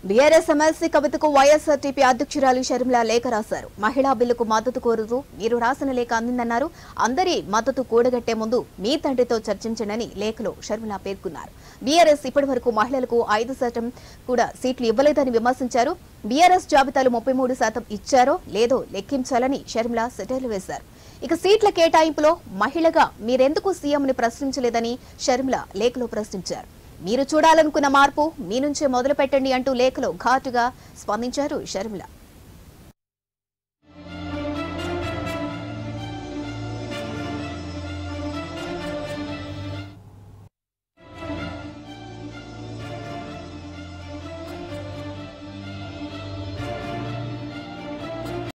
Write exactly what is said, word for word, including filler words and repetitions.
BRS MLC కవితకు YSRTP అధ్యక్షురాలు షర్మిల లేఖ రాశారు. మహిళా బిల్లుకు మద్దతు కోరుతూ మీరు రాసిన లేఖ అందిందన్నారు. అందరి మద్దతు కూడగట్టే ముందు మీ తండ్రితో చర్చించండి లేఖలో షర్మిల పేర్కొన్నారు. బీఆర్ఎస్ ఇప్పటి వరకు మహిళలకు ఐదు శాతం కూడా సీట్లు ఇవ్వలేదని విమర్శించారు. బీఆర్ఎస్ జాబితాలు ముప్పై మూడు శాతం ఇచ్చారో లేదో లెక్కించాలని షర్మిల సెటైర్లు వేశారు. ఇక సీట్ల కేటాయింపులో మహిళగా మీరెందుకు సీఎంని ప్రశ్నించలేదని షర్మిల లేఖలో ప్రశ్నించారు. మీరు చూడాలనుకున్న మార్పు మీ నుంచే మొదలు పెట్టండి అంటూ లేఖలో ఘాటుగా స్పందించారు షర్మిల.